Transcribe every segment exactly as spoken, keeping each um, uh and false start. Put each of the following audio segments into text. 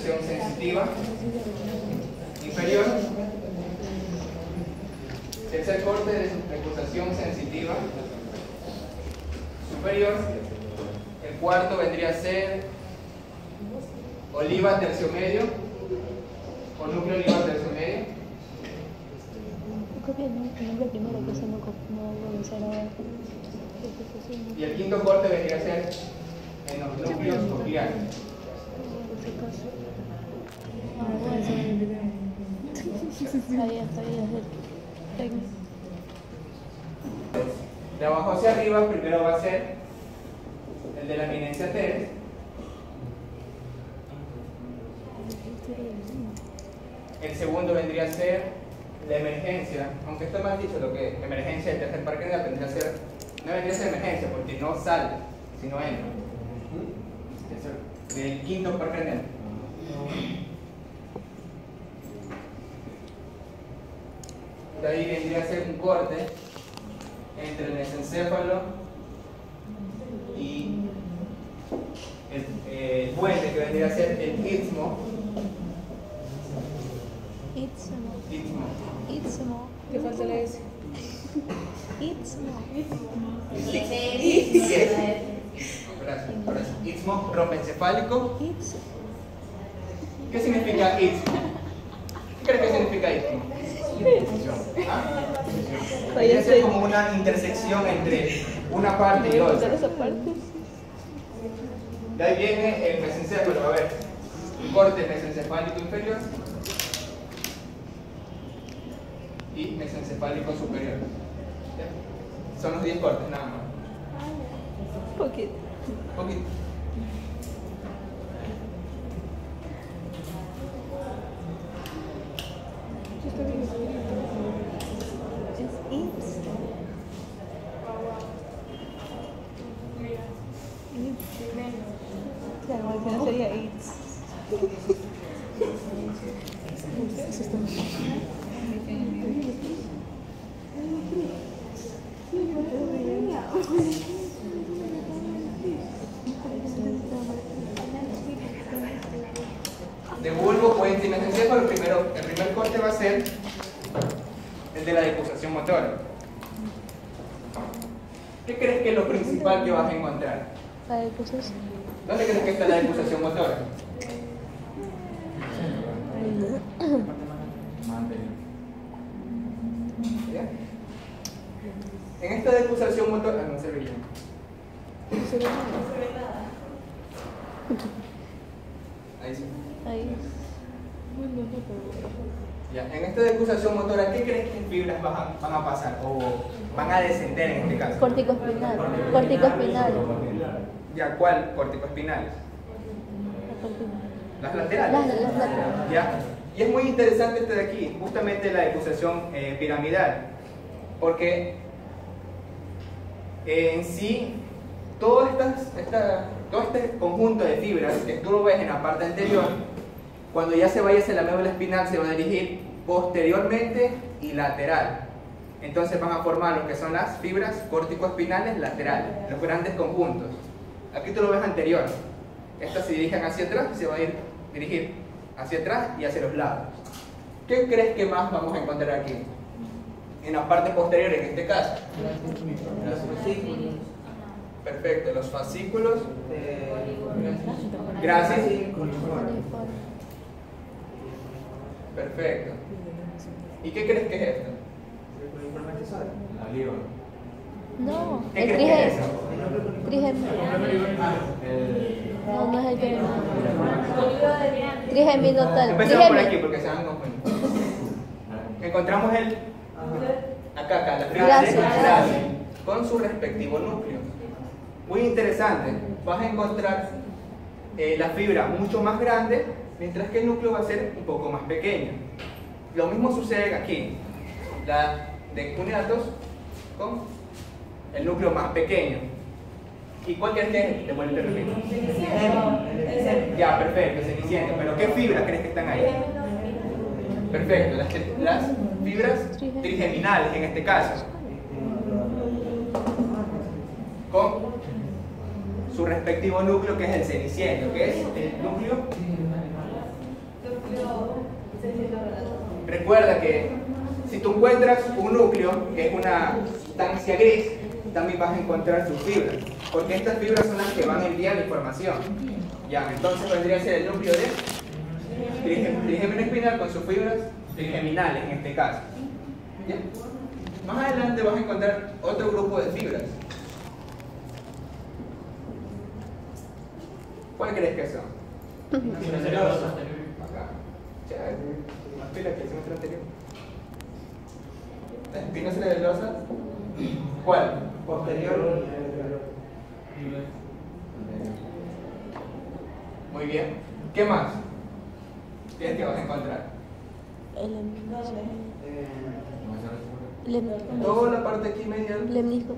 decusación sensitiva inferior. Tercer corte de decusación sensitiva superior. El cuarto vendría a ser oliva tercio medio o núcleo oliva tercio medio. Y el quinto corte vendría a ser en los núcleos cocleares. De abajo hacia arriba, primero va a ser el de la eminencia teres. El segundo vendría a ser la emergencia, aunque está mal dicho lo que emergencia del tercer par craneal vendría a ser, no vendría a ser emergencia porque no sale, sino entra. Del quinto par craneal. De ahí vendría a ser un corte entre el mesencéfalo y el, eh, el puente que vendría a ser el istmo. Istmo. Istmo. Istmo. ¿Qué falta la S? Istmo. Gracias. Ahora sí. Istmo rompencefálico. Istmo. ¿Qué significa istmo? ¿Qué crees que significa istmo? ¿Ah? Es como una intersección entre una parte y otra. De ahí viene el mesencéfalo. A ver, un corte mesencefálico inferior y mesencefálico superior. ¿Ya? Son los diez cortes nada más. Poquito. Poquito. Es istmo. Claro, porque no sería it's. De bulbo, puente y mesencéfalo, primero, el primer corte va a ser el de la decusación motora. ¿Qué crees que es lo principal que vas a encontrar? La decusación. ¿Dónde crees que está la decusación motora? ¿Ya? En esta decusación motora, ah, no se veía. Ahí sí. Ahí. Ya, en esta decusación motora, ¿qué crees que fibras van a, van a pasar o van a descender en este caso? Corticoespinal. Corticoespinal. Ya, ¿cuál? Corticoespinales. Las laterales. Las, las laterales. Ya. Y es muy interesante este de aquí, justamente la decusación eh, piramidal, porque eh, en sí todo, estas, esta, todo este conjunto de fibras que tú lo ves en la parte anterior, cuando ya se vaya hacia la médula espinal se va a dirigir posteriormente y lateral. Entonces van a formar lo que son las fibras córtico-espinales laterales, los grandes conjuntos. Aquí tú lo ves anterior. Estas se dirigen hacia atrás, se va a ir dirigir hacia atrás y hacia los lados. ¿Qué crees que más vamos a encontrar aquí? En la parte posterior, en este caso. Los fascículos. Perfecto, los fascículos. Gracias. Perfecto. ¿Y qué crees que es esto? La oliva. No, ¿Qué el crees que es trigen. eso? Trigen. El... No, no es el trigen. Trigeminotal. Empecemos por aquí porque se van a confundir. Encontramos el acá, acá, la fibra Gracias. grasa con su respectivo núcleo. Muy interesante. Vas a encontrar eh, la fibra mucho más grande, mientras que el núcleo va a ser un poco más pequeño. Lo mismo sucede aquí. La de cuneatos con el núcleo más pequeño. ¿Y cuál crees que es? Te vuelvo a repetir. Ya, perfecto, ceniciento. Pero ¿qué fibras crees que están ahí? Perfecto, las, las fibras trigeminales en este caso. Con su respectivo núcleo que es el ceniciento, que es el núcleo Recuerda que si tú encuentras un núcleo, que es una sustancia gris, también vas a encontrar sus fibras, porque estas fibras son las que van a enviar la información. Ya, entonces vendría a ser el núcleo de trigémino espinal con sus fibras trigeminales en este caso. ¿Ya? Más adelante vas a encontrar otro grupo de fibras. ¿Cuál crees que son? Acá. Chévere. Más pilas que el semestre anterior. ¿La espina cerebelosa? ¿Cuál? Posterior. Muy bien. ¿Qué más? ¿Qué es que vas a encontrar? El lemnisco. Toda la parte aquí medial. Lemnisco.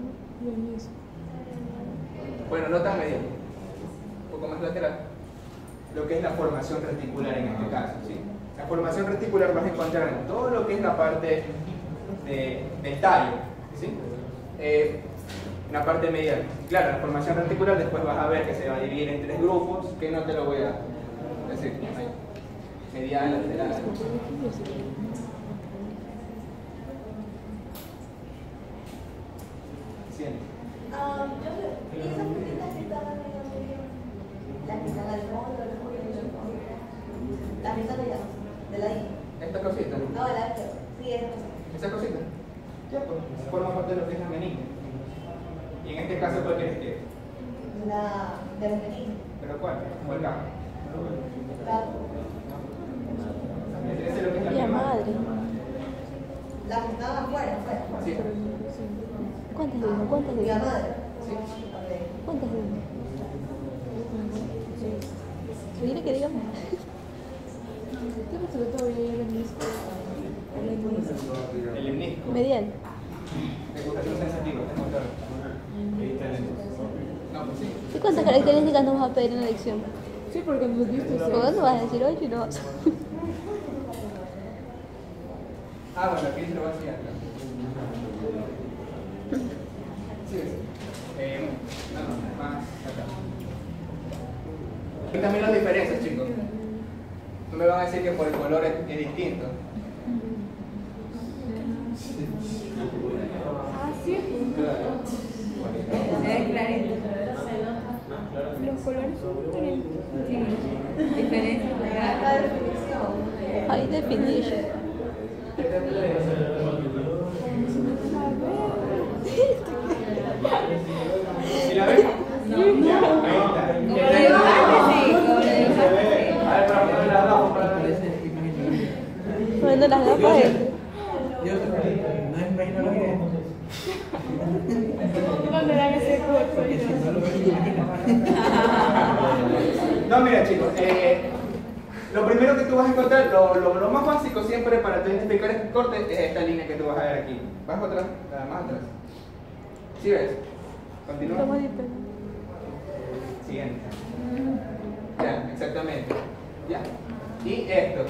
Bueno, no tan medial. Un poco más lateral. Lo que es la formación reticular en este caso, ¿sí? La formación reticular vas a encontrar en todo lo que es la parte de, del tallo, ¿sí? Eh, en la parte medial. Claro, la formación reticular después vas a ver que se va a dividir en tres grupos, que no te lo voy a decir. Ahí. Medial, lateral. Siente. Um, yo sé, y esas cositas que estaban en el medio, las que están al fondo, las que están allá, de la I. Esta cosita. No, de la izquierda. Sí, esa cosa. Esa cosita. Ya, pues, forma parte de lo que es la meninge. Y en este caso, ¿cuál quieres que es? La de los meninos. ¿Pero cuál? ¿O el campo? Claro. Ese es lo que es la La pierna. madre. Las que estaban afuera, afuera. Sí. ¿Cuántas vimos? ¿Cuántas La vimos? madre. Sí. Ok. ¿Cuántas vimos? Mira que digamos. El lemnisco. Medial. Educación sensitiva, tengo claro. No, pues sí. ¿Y cuántas características nos vas a pedir en la lección? Sí, porque nos diste ¿Por dónde vas a decir ocho y no vas? Ah, bueno, aquí se lo va a enseñar. Sí, sí. Eh, no, no, más acá. Y también las diferencias, chicos. No me van a decir que por el color es, es distinto. Ah, sí. Se ve clarito. Los colores son diferentes. Sí. Diferencia. La definición. High definition. ¿Sí la ven? Ya, ahí está. Como lo dibujaste, sí. Como lo dibujaste, sí. A ver, para poner las gafas para Poniendo las gafas. eh. Yo no imagino lo que es. ¿Dónde dan ese curso? Porque si no lo ven, No, mira, chicos, eh, lo primero que tú vas a encontrar, lo, lo, lo más básico siempre para tú identificar este corte es esta línea que tú vas a ver aquí. Vas para atrás, nada más atrás. ¿Sí ves? Continúa. Estamos diferentes. Siguiente. Ya, exactamente. Ya. Y esto.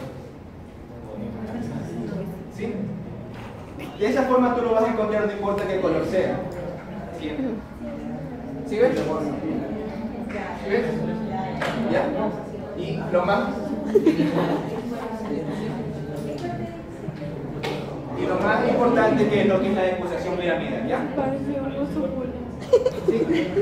¿Sí? De esa forma tú lo vas a encontrar, no importa qué color sea. Siempre. ¿Sí ves? ¿Sí ves? ¿Ya? Y lo más... Y lo más importante que es lo que es la decusación piramidal, ¿ya? Pareció algo suculento. ¿Sí?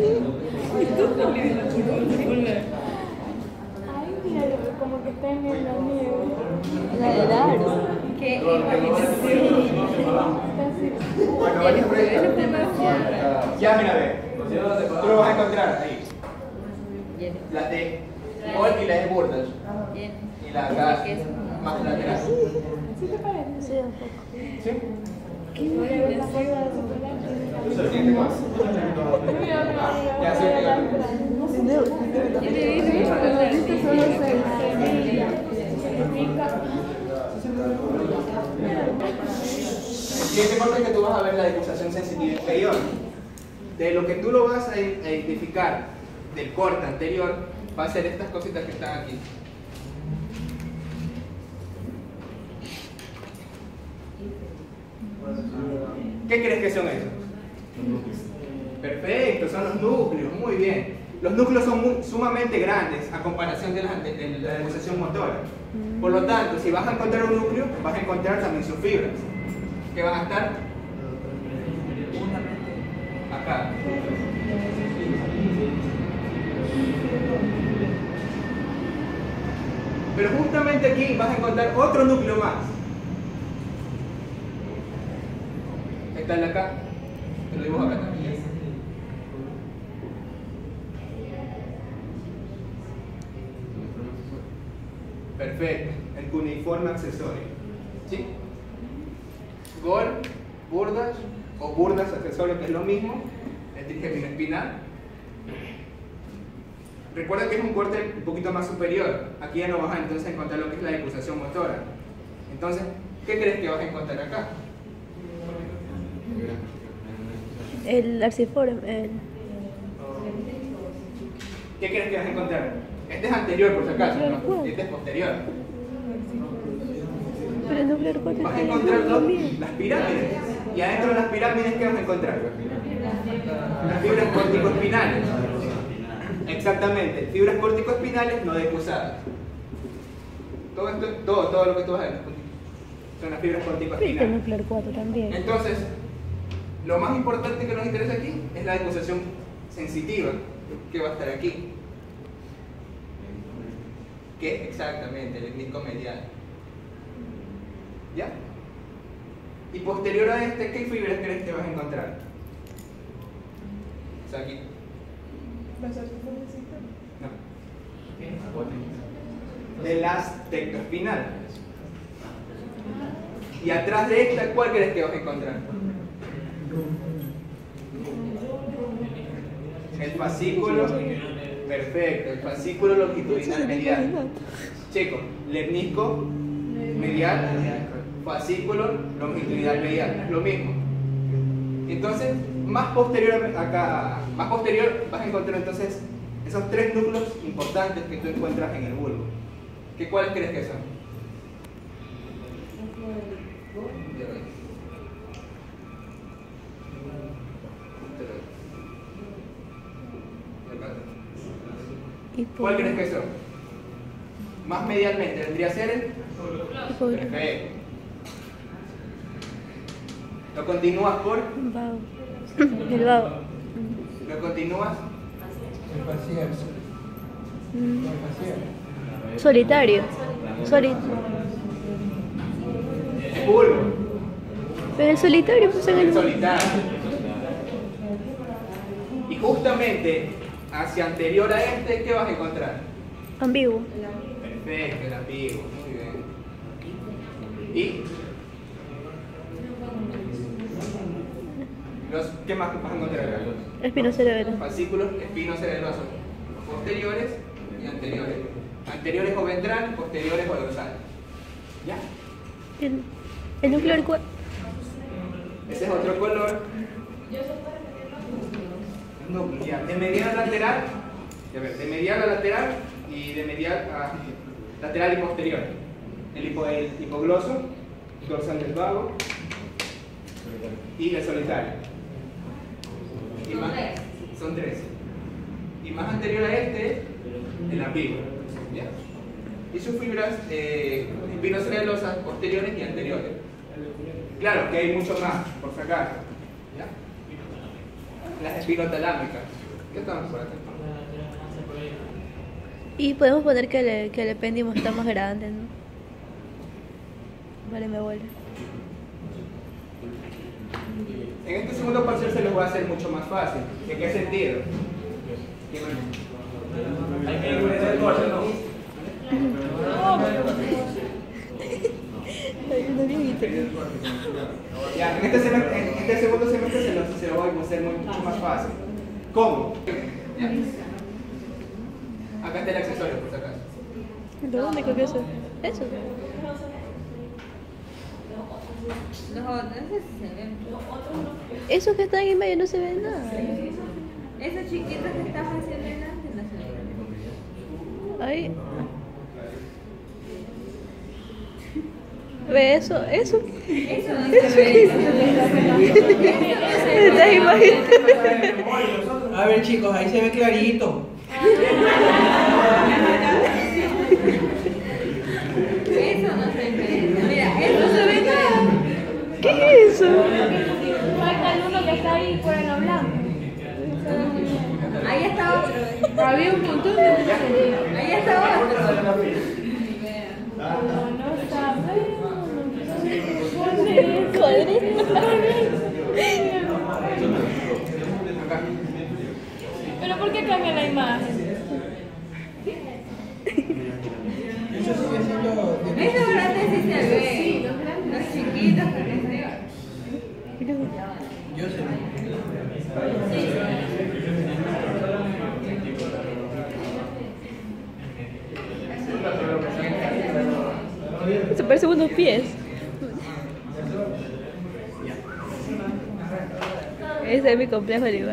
Ay, míralo, como que está en la nieve. La de Daro. Que igualito. Está así. Bueno, vaya por ahí. Ya, mira, ve. Tú lo vas a encontrar ahí. Bien. La de Paul y la de Burdach. Bien. Y la acá más lateral. ¿Sí te parece? Sí, un poco. ¿Sí? Voy a ver la forma de su Siguiente más. Ya, sí, pelante. Yo te dije, Los discos solo se semilla. Se pica. El siguiente corte es que tú vas a ver la decusación sensitiva inferior. De lo que tú lo vas a identificar del corte anterior, va a ser estas cositas que están aquí. ¿Qué crees que son esos? Perfecto, son los núcleos, muy bien. los núcleos son muy, sumamente grandes a comparación de la, de, de la decusación motora. Por lo tanto, si vas a encontrar un núcleo, vas a encontrar también sus fibras, que van a estar acá. Pero justamente aquí vas a encontrar otro núcleo más. Está el de acá. Te lo dibujo acá también. Perfecto. El cuneiforme accesorio. ¿Sí? Gol, burdas o burdas accesorio, que es lo mismo. El trígemino espinal. Recuerda que es un corte un poquito más superior. Aquí ya no vas a entonces encontrar lo que es la decusación motora. Entonces, ¿qué crees que vas a encontrar acá? El arciforme, el... ¿Qué crees que vas a encontrar? Este es anterior, por si acaso, ¿no? Este es posterior. Pero el núcleo cuatro Vas a está encontrar en dos, también. las pirámides. Y adentro de las pirámides, ¿qué vas a encontrar? Las fibras corticoespinales. Exactamente, fibras corticoespinales no decusadas. Todo esto, todo, todo lo que tú vas a ver son las fibras Pero el corticoespinales. núcleo cuatro también. Entonces, lo más importante que nos interesa aquí es la decusación sensitiva, que va a estar aquí. Que es exactamente el lemnisco medial. ¿Ya? Y posterior a este, ¿qué fibras crees que vas a encontrar? O sea, aquí. No. De las tectoespinal. Y atrás de esta, ¿cuál crees que vas a encontrar? El fascículo. Perfecto, el fascículo longitudinal medial. Chicos, lemnisco medial, fascículo longitudinal medial, es lo mismo. Entonces, más posterior acá, más posterior vas a encontrar entonces esos tres núcleos importantes que tú encuentras en el bulbo. ¿Qué cuáles crees que son? ¿Cuál crees que son? Más medialmente, vendría a ser el... Perfecto. Lo continúas por... Vago. El vago. Lo continúas. El facial. Mm. El facial. Solitario. Solitario. El bulbo. Pero el solitario, pues en El el... solitario. Y justamente hacia anterior a este, ¿qué vas a encontrar? Ambiguo. Perfecto, el ambiguo, muy bien. ¿Y? Los, ¿Qué más vas a encontrar acá? Espinocerebelo. Fascículos espinocerebrosos posteriores y anteriores. Anteriores o ventrales, posteriores o dorsales. ¿Ya? El, el núcleo del cuatro. Ese es otro color. Núcleo, ya. De medial a lateral, ya ver, de medial a lateral y de medial a lateral y posterior. El, hipo, el hipogloso, dorsal del vago y el solitario. Y más, son tres. Y más anterior a este, el ambiguo. ¿Ya? Y sus fibras eh, espinocerelosas posteriores y anteriores. Claro que hay mucho más, por sacar. ¿Ya? Las espinotalámicas. ¿Qué estamos por acá? Y podemos poner que, le, que el epéndimo está más grande, ¿no? Vale, me vuelve. En este segundo parcial se los va a hacer mucho más fácil. ¿En qué sentido? ¿Qué más? Hay que ver el corte, ¿no? Ya, en este, semestre, en este segundo semestre se lo, se lo voy a hacer mucho más fácil. ¿Cómo? Ya. Acá está el accesorio, por si acaso. ¿De dónde copió eso? Eso. Los otros sí se ven. Esos que están ahí en medio no se ven nada. Esos chiquitos que estás haciendo delante no se ven. Ahí. Ve eso, eso. Eso no se ve. ¿Te imaginas? A ver, chicos, ahí se ve clarito. Eso no se ve. Mira, eso no se ve nada. ¿Qué es eso? Falta el uno que está ahí por el blanco. Ahí está otro. Había un montón de Ahí está otro. No Pero ¿por qué cambia la imagen? Eso sigue siendo. Esos grandes sí se ven. Los chiquitos también se ven. Yo sé. Se parecen unos pies. Ese es mi complejo Olivar.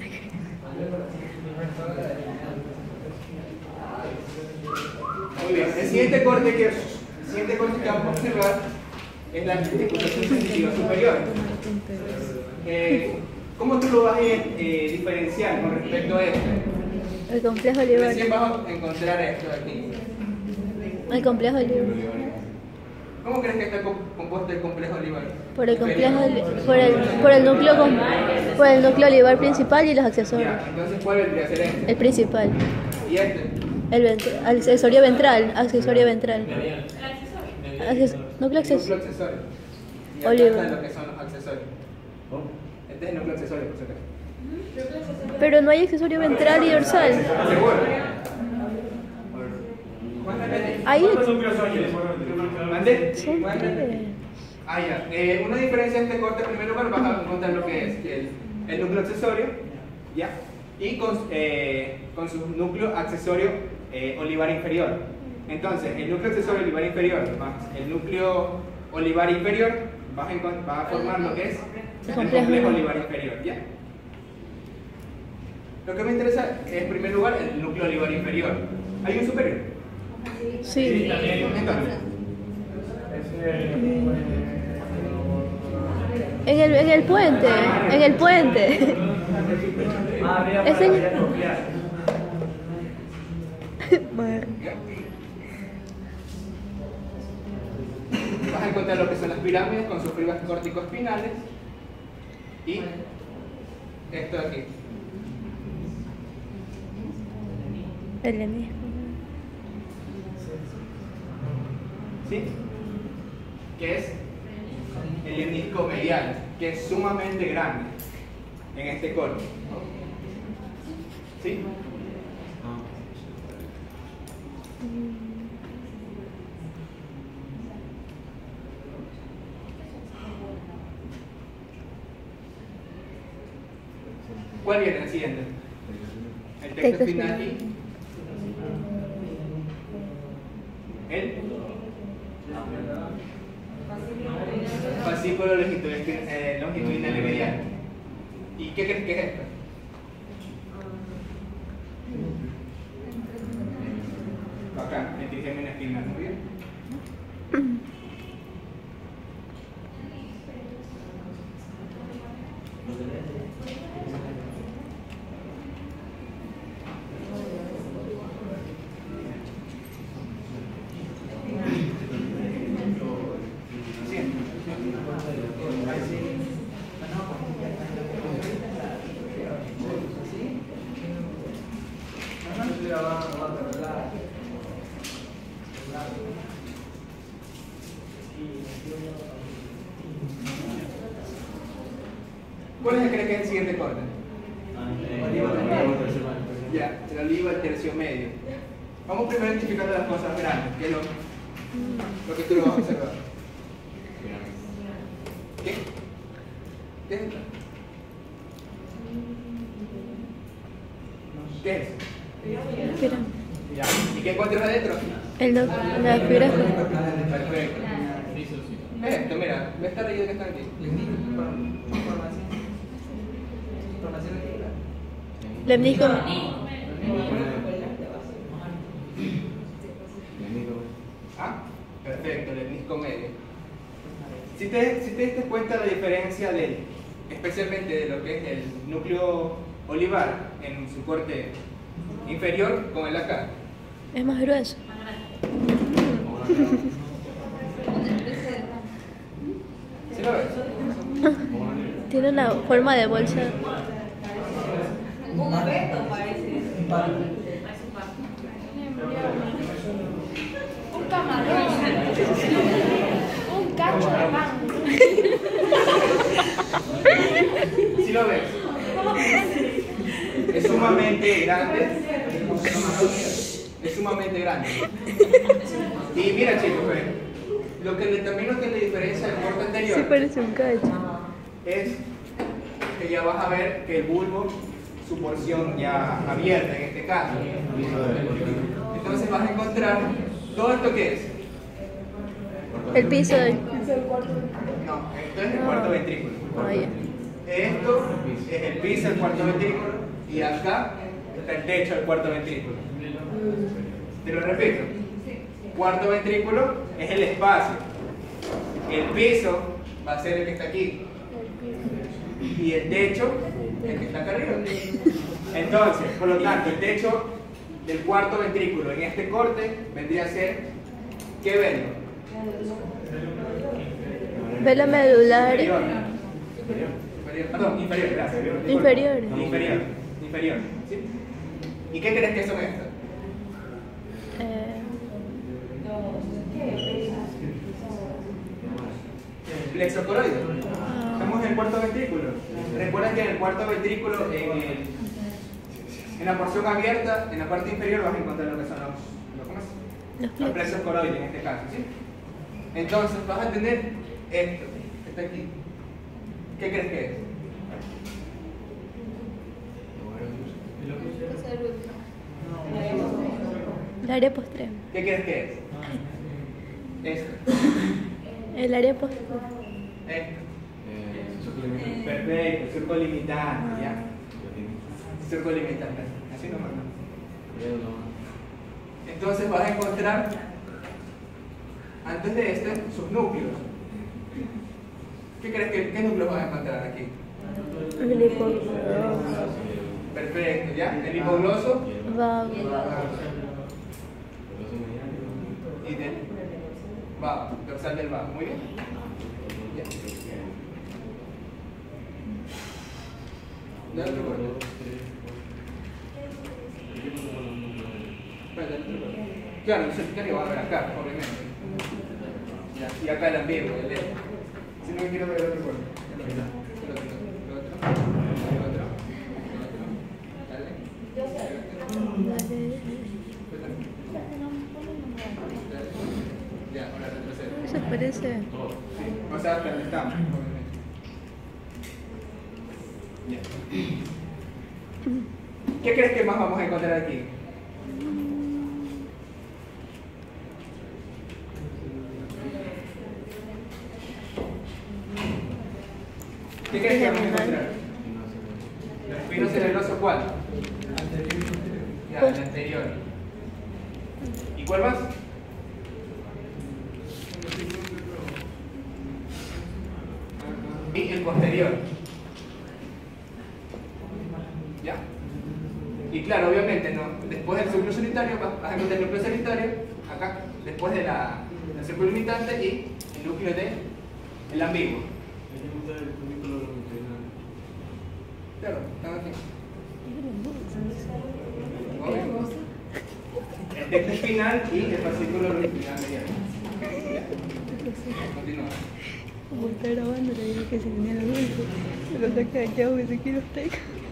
Muy bien, el siguiente corte que, el siguiente corte que vamos a observar es la articulación sensitiva superior. Eh, ¿Cómo tú lo vas a eh, diferenciar con respecto a esto? El complejo Olivar. Recién vas a encontrar esto de aquí. El complejo Olivar. ¿Cómo crees que está co- compuesto el complejo Olivar? Por el complejo Oli- por el, por el núcleo com- por el núcleo Olivar principal y los accesorios. Ya, entonces ¿cuál vendría a ser este? El principal. Y este. El vent- accesorio ventral, accesorio ventral. Acces- núcleo Núcleo accesorio. accesorio. Y acá Olivar. están lo que son los accesorios. Este es el núcleo accesorio, por si acaso. Pero no hay accesorio ventral y dorsal. ¿Seguro? Ahí ¿Mande? son tres. Ah, ya. Eh, una diferencia en este corte, en primer lugar, vas a encontrar lo que es el, el núcleo accesorio, ¿ya? Y con, eh, con su núcleo accesorio eh, olivar inferior. Entonces, el núcleo accesorio olivar inferior más el núcleo olivar inferior vas a, encon- va a formar lo que es el Complejo. complejo olivar inferior, ¿ya? Lo que me interesa es, en primer lugar, el núcleo olivar inferior. ¿Hay un superior? Sí. Entonces, En el, en el puente, en el puente. Es en... Madre. vas a encontrar lo que son las pirámides con sus fibras corticoespinales y esto de aquí. El mismo. ¿Sí? Que es el lemnisco medial, que es sumamente grande en este corte. ¿Sí? ¿Cuál viene el siguiente? El texto Texto espinal espinal. y el fascículo longitudinal, eh, longitudinal y medial. ¿Y qué crees que es esto? Acá, el trigeminal espinal, ¿muy bien? ¿Cuál es el que crees que es el siguiente corte? Ya, el olivo, el tercio medio. Vamos primero identificando las cosas grandes, que es lo, lo que tú lo vas a observar. ¿Qué? ¿Qué es esto? ¿Qué es? Mira. Ya. ¿Y qué encuentras adentro? El no, las fibras. Perfecto. Es esto, mira, ve esta rayita que está aquí. Lemnisco. Ah, perfecto, el lemnisco medio. Si te, si te diste cuenta la diferencia del, especialmente de lo que es el núcleo olivar en su corte inferior con el acá. Es más grueso. ¿Sí lo ves? Tiene una forma de bolsa. Un reto parece. Un camarón. Un cacho de pan. ¿Sí lo ves? Es sumamente grande. Es sumamente grande. Y mira chicos, ve, lo que le, también lo que le diferencia del corte anterior Sí parece un cacho. es que ya vas a ver que el bulbo, su porción ya abierta en este caso. Entonces vas a encontrar todo esto que es. El piso del... No, esto es el cuarto ventrículo. Oh, ya. Esto es el piso del cuarto ventrículo y acá está el techo del cuarto ventrículo. Te lo repito. Cuarto ventrículo es el espacio. El piso va a ser el que está aquí. Y el techo, el que está acá arriba. Entonces, por lo tanto, el techo del cuarto ventrículo en este corte vendría a ser, ¿qué velo? Velo medular. Inferior. Inferior. Inferior. Perdón, inferior, gracias. Inferior. Inferior. Inferior. ¿Sí? ¿Y qué crees que son estas? Eh, Plexocoroide. Estamos en el cuarto ventrículo. Recuerda que en el cuarto ventrículo, en, el, en la porción abierta, en la parte inferior vas a encontrar lo que son los, los, ¿cómo es? los Los plexos. plexocoroides en este caso, ¿sí? Entonces vas a tener esto, que está aquí. ¿Qué crees que es? El área postrera. ¿Qué crees que es? Esto. El área postrera. Esto. Perfecto, surco limitante, ya. Surco limitante, así nomás. Entonces vas a encontrar, antes de este, sus núcleos. ¿Qué crees que qué núcleos vas a encontrar aquí? El hipogloso. Perfecto, ¿ya? El hipogloso Vago. y del vago, dorsal del vago. Muy bien. Ya. Dale otro corte. Espera, dale otro corte. Claro, el certificario va a ver acá, obviamente. Ya, y acá el ambiguo, el L. Si no quiero ver el otro corte. El otro, el otro, el otro, el otro, el otro. Dale. Ya, ahora retrocedo. Eso parece... Sí, o sea, hasta donde estamos, obviamente. Ya. ¿Qué crees que más vamos a encontrar aquí? ¿Qué crees que vamos a encontrar? ¿El espino cerebroso cuál? Ya, el anterior. ¿Y cuál más? Y el posterior. ¿Ya? Y claro, obviamente, ¿no? Después del círculo solitario vas vas a encontrar el núcleo solitario, acá, después de la, del círculo limitante y el núcleo de el ambiguo. Claro, están aquí. Obvio. El texto espinal y el fascículo longitudinal mediano. Continúa. Como está grabando, le digo que se tenía la dulce. Pero saca de aquí abajo que se quiere usted.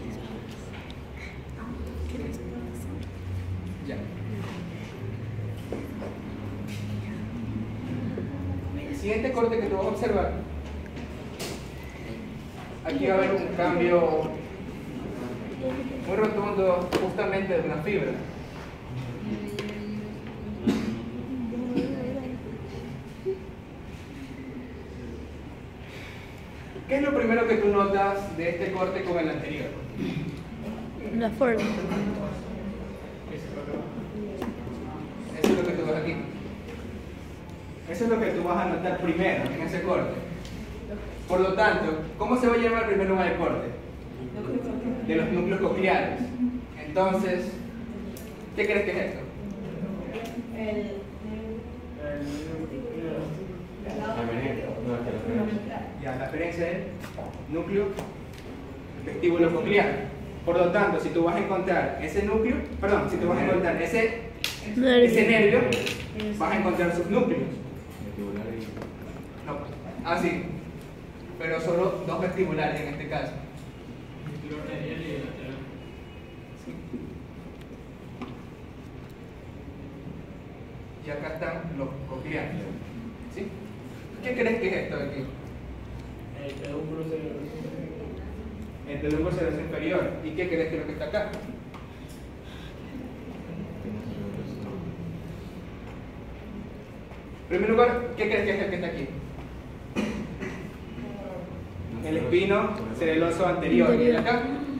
Ya. El siguiente corte que tú vas a observar, aquí va a haber un cambio muy rotundo justamente de una fibra. ¿Qué es lo primero que tú notas de este corte con el anterior? La forma. Eso es lo que tú ves aquí. Eso es lo que tú vas a notar primero en ese corte. Por lo tanto, ¿cómo se va a llamar en primer lugar el corte? De los núcleos cocleares. Entonces, ¿Qué crees que es esto? Ya, la referencia del núcleo vestíbulo coclear. Por lo tanto, si tú vas a encontrar ese núcleo, perdón, si tú vas a encontrar ese, ese nervio, vas a encontrar sus núcleos. No, ah, sí, pero solo dos vestibulares en este caso. Y acá están los cocleares. ¿Sí? ¿Qué crees que es esto de aquí? El pedúnculo cerebroso. El pedúnculo cerebroso inferior. ¿Y qué crees que es lo que está acá? En primer lugar, ¿qué crees que es el que está aquí? El espino cerebeloso anterior. ¿Y acá?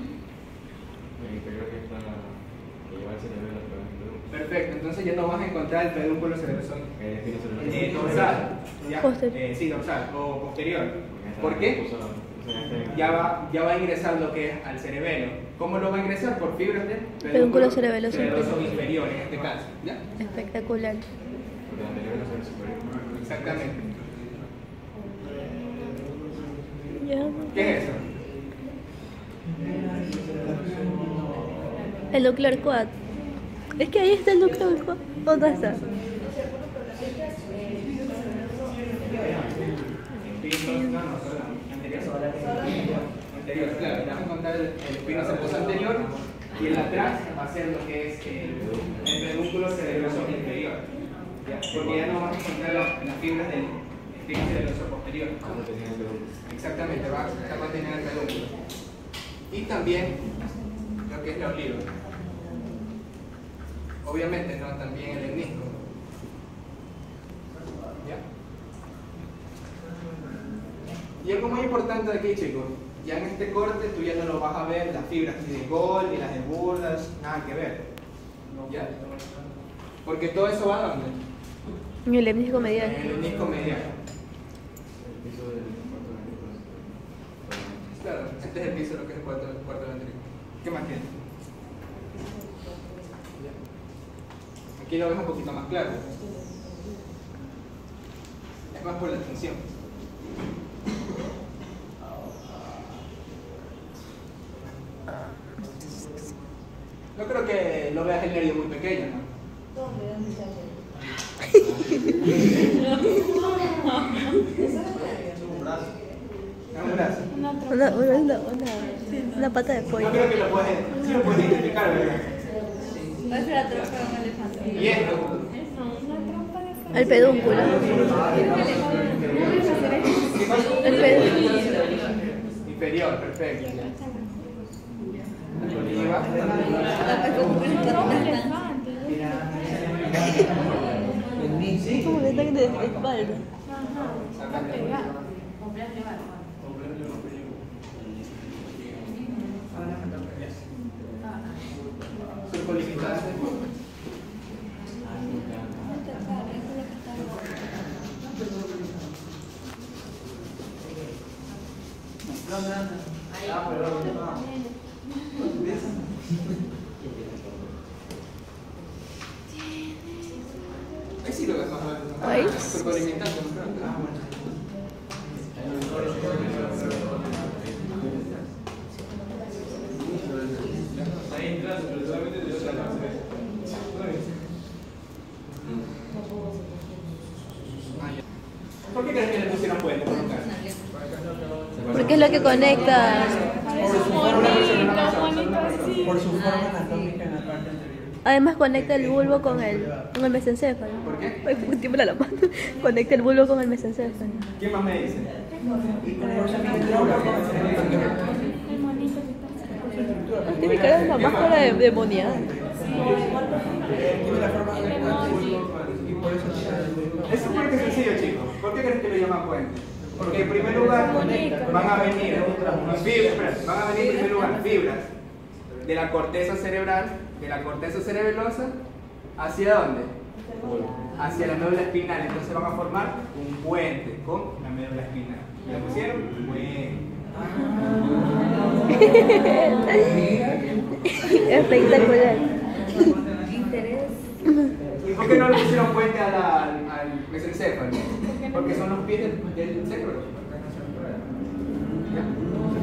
Perfecto, entonces ya no vas a encontrar el pedúnculo cerebroso eh, dorsal, ya, eh, sí, dorsal o posterior. ¿Por qué? Ya va, ya va a ingresar lo que es al cerebelo. ¿Cómo lo va a ingresar? Por fibras del pedúnculo, Pedúnculo cerebeloso cerebroso inferior en este caso. ¿Ya? Espectacular. Exactamente. Ya. ¿Qué es eso? El nuclear quad. Es que ahí está el nuclear quad. ¿Dónde está? Espino, no, no, perdón, anterior. Anterior, claro, vas a encontrar el, el espino cerebroso anterior y el atrás va a ser lo que es el, el pedúnculo cerebroso inferior. ¿Ya? Porque ya no vas a encontrar las, las fibras del espino cerebroso posterior. Exactamente, va a mantener el pedúnculo. Y también lo que es la oliva. Obviamente, ¿no? También el menisco. ¿Ya? Y algo muy importante de aquí, chicos, ya en este corte tú ya no lo vas a ver las fibras ni de Gol, ni las de Burdas, nada que ver. ¿Ya? Porque todo eso va a dónde? En el menisco medial. En el menisco medial. Claro, este es el piso de lo que es el cuarto, cuarto ventrículo. ¿Qué más tiene? Aquí lo ves un poquito más claro. Es más por la tensión. No creo que lo veas el nervio muy pequeño, ¿no? ¿Dónde? ¿Dónde está Es un brazo. Una, una, una, una, una pata de pollo. Yo creo que lo puedes, sí lo puedes identificar, ¿verdad? Parece la trompa de un elefante. Y esto. El pedúnculo. El pedúnculo. Inferior, perfecto. Oliva. Es como un ataque de espalda. Surco limitante. Ahí sí lo ves más o menos. Ahí. Surco limitante, no creo. Ah, bueno. ¿Por qué crees que le pusieron puente por un caso? Porque es lo que conecta. Por su forma anatómica en la parte anterior. Además conecta el bulbo con el, con el mesencéfalo. ¿Por qué? Ay, tiembla la mano. Conecta el bulbo con el mesencéfalo. ¿Quién más me dice? Ah, tiene cara de una máscara de demoniada. Tiene la forma de y por eso tiene el bulbo. Es súper sencillo, chicos. ¿Por qué crees que lo llaman puente? Porque en primer lugar van a venir fibras, van a venir en primer lugar fibras de la corteza cerebral, de la corteza cerebelosa, ¿hacia dónde? Hacia la médula espinal. Entonces van a formar un puente con la médula espinal. ¿Le pusieron? Puente. Espectacular. por qué no le pusieron puente a la- al, al mesencéfalo? Porque son los pies del, del cerebro. ¿Ya?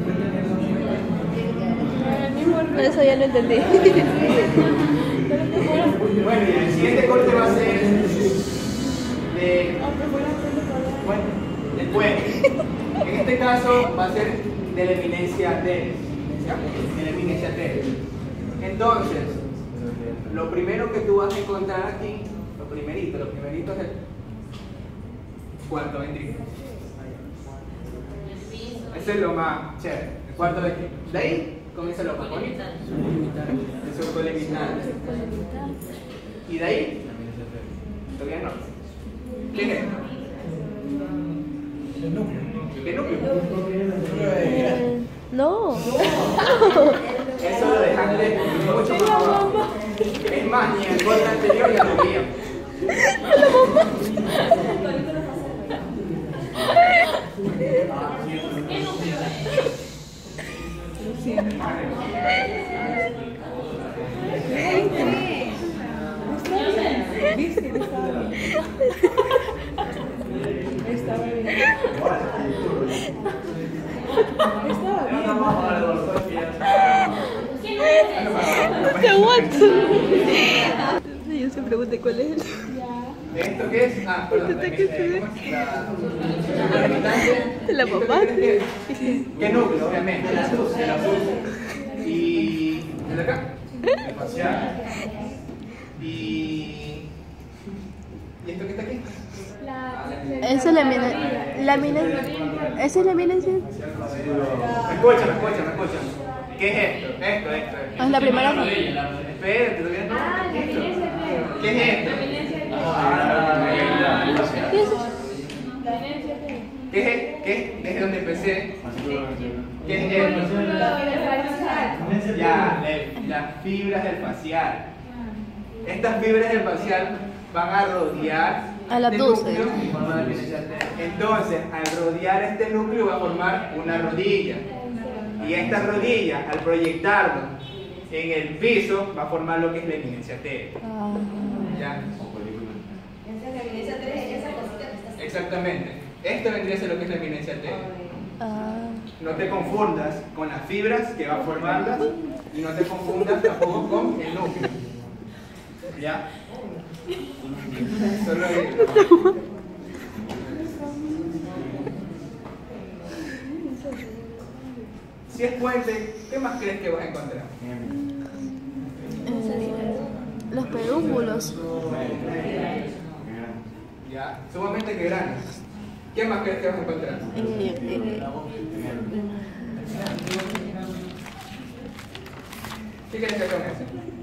Eso ya lo entendí. Bueno, y el siguiente corte va a ser de, bueno, del puente. En este caso va a ser de la eminencia T. ¿Ya? De la eminencia T. Entonces, lo primero que tú vas a encontrar aquí, lo primerito, lo primerito es el cuarto ventrículo. Ese es lo más chévere, el cuarto ventrículo. De ahí comienza lo más bonito, el surco limitante. Y de ahí, todavía no. ¿Qué es esto? El núcleo. ¿Qué núcleo? Eh, no. Eso lo dejaste mucho más abajo. Es más, ni el corte anterior ya lo veía. ¿Viste? Estaba bien. Estaba bien. Estaba bien. Te aguanto. Yo se pregunté cuál es. ¿Esto qué es? Ah, perdón. La, la, La mamá. ¿Qué núcleo? Obviamente. El azul. El azul. Y. ¿El de acá? El facial. Y. ¿Y esto qué está aquí? Esa es la eminencia. La eminencia. Esa es la eminencia. Me escucha, me escucha, me escucha. ¿Qué es esto? Esto, esto. esto. Es la primera. Espérate, todavía no. ¿Qué es esto? ¿Qué es? ¿Qué? Desde donde empecé. ¿Qué es esto? Ya, le- las fibras del facial. Estas fibras del facial van a rodear Al este abducen. núcleo y forman la eminencia arterial. Entonces, al rodear este núcleo va a formar una rodilla. Y esta rodilla, al proyectarlo en el piso, va a formar lo que es la eminencia arterial. Ah. ¿Ya? Esa es la evidencia tres, esa cosita que está. Exactamente. Esto vendría a ser lo que es la eminencia arterial. Ah. No te confundas con las fibras que va a formarlas y no te confundas tampoco con el núcleo. ¿Ya? Solo digo. Si es puente, ¿qué más crees que vas a encontrar? Eh, los pedúnculos. ¿Ya? Sumamente que grandes. ¿Qué más crees que vas a encontrar? Eh, eh, ¿Qué quieres que con eso?